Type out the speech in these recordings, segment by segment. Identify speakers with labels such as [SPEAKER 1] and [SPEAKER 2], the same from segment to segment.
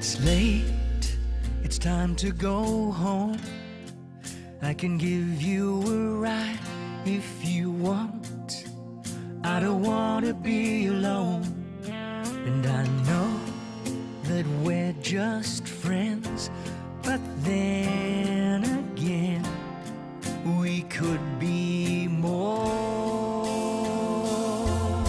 [SPEAKER 1] It's late, it's time to go home. I can give you a ride if you want. I don't want to be alone. And I know that we're just friends, but then again, we could be more.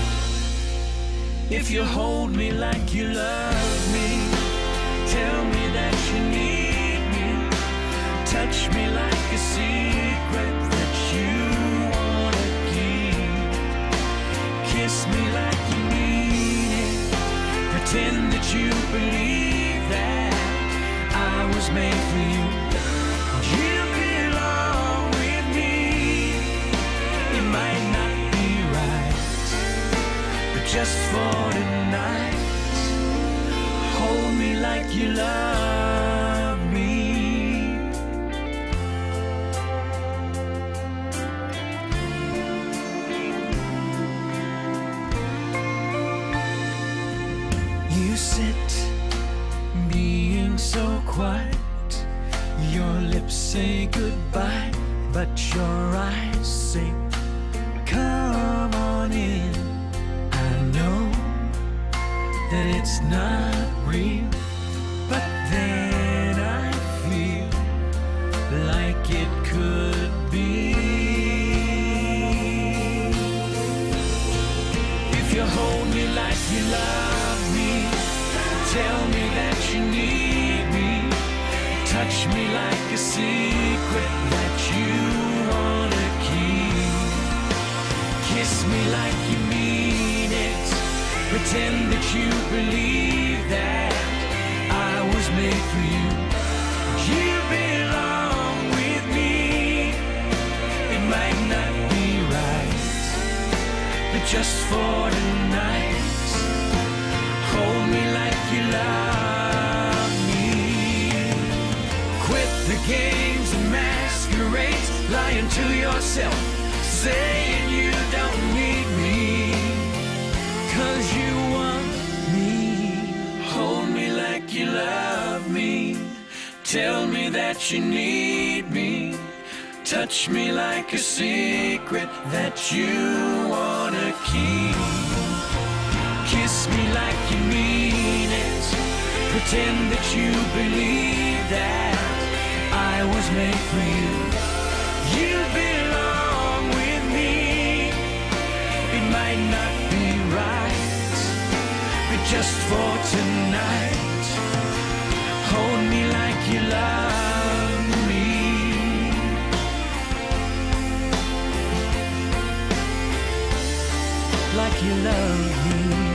[SPEAKER 1] If you hold me like you love me, tell me that you need me, touch me like a secret that you wanna keep, kiss me like you mean it, pretend that you believe that I was made for you. You belong with me. It might not be right, but just for tonight, hold me like you love me. You sit being so quiet, your lips say goodbye, but your eyes say come on in. I know that it's not real, but then I feel like it could be. If you hold me like you love me, tell me that you need me, touch me like a secret that you wanna keep, kiss me like you mean it, pretend that you believe that I was made for you. You belong with me. It might not be right, but just for tonight, hold me like you love me. Quit the games and masquerades, lying to yourself, saying you don't need me, 'cause you want me. Hold me like you love me, tell me that you need me, touch me like a secret that you wanna keep, kiss me like you mean it, pretend that you believe that I was made for you. You belong with me. It might not be right, but just for tonight, hold me like you love me. Like you love me.